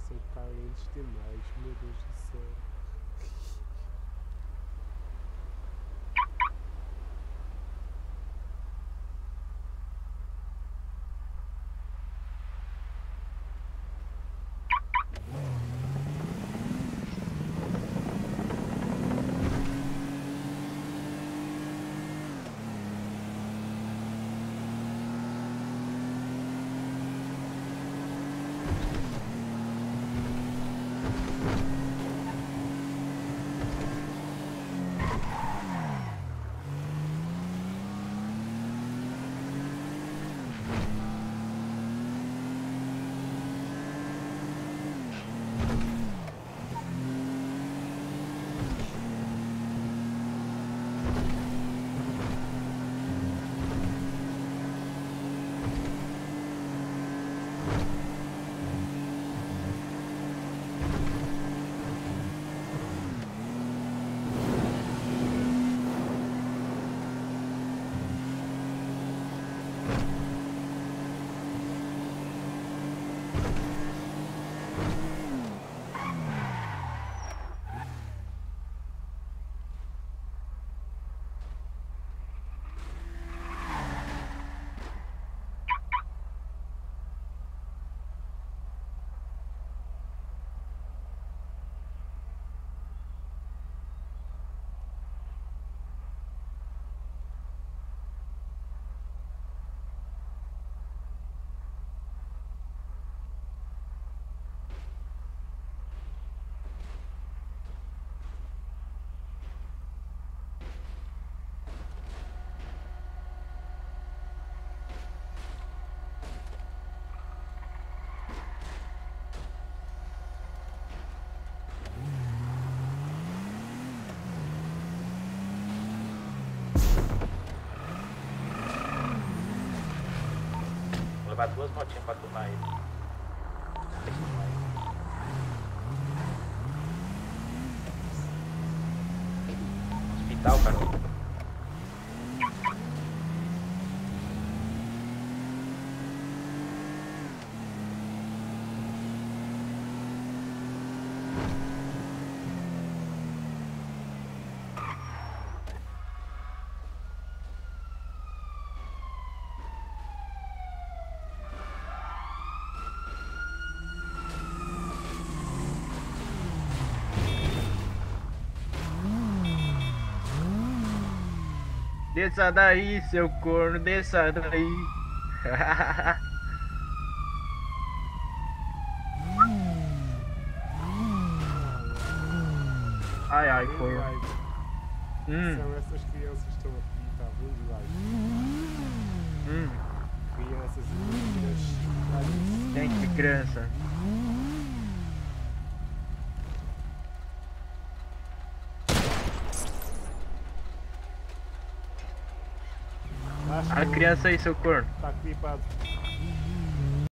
são carentes demais, meu Deus do céu. Vou levar duas motinhas pra turmar ele. Hospital, cara. Desça daí, seu corno, desça daí. Ai, ai, Bem corno. live. São essas crianças que estão aqui, tá bem live. Crianças e meninas. Tem que criança. A criança aí, seu corno. Tá clipado.